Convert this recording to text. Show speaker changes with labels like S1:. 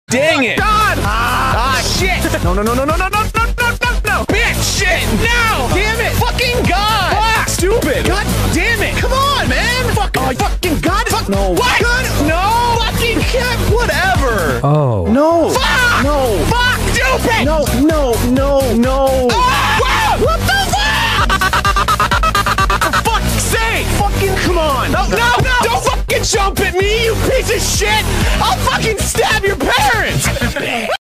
S1: Dang it!
S2: God!
S1: Shit!
S2: No, no, no, no, no, no, no, no, no, no, no!
S1: Bitch! Shit! No!
S2: Damn it!
S1: Fucking God!
S2: Fuck!
S1: Stupid!
S2: God damn it! Come on, man! Fuck! Oh, fucking God! Fuck! No!
S1: What?
S2: Good! No!
S1: Fucking cat! Whatever!
S3: Oh.
S2: No!
S1: Fuck!
S2: No!
S1: Fuck! Stupid!
S2: No! No! No! No!
S1: Ah!
S2: What the fuck? For fuck's sake! Fucking come on!
S1: No! No! No! Don't fucking jump at me, you piece of shit! I'll fucking stab your parents!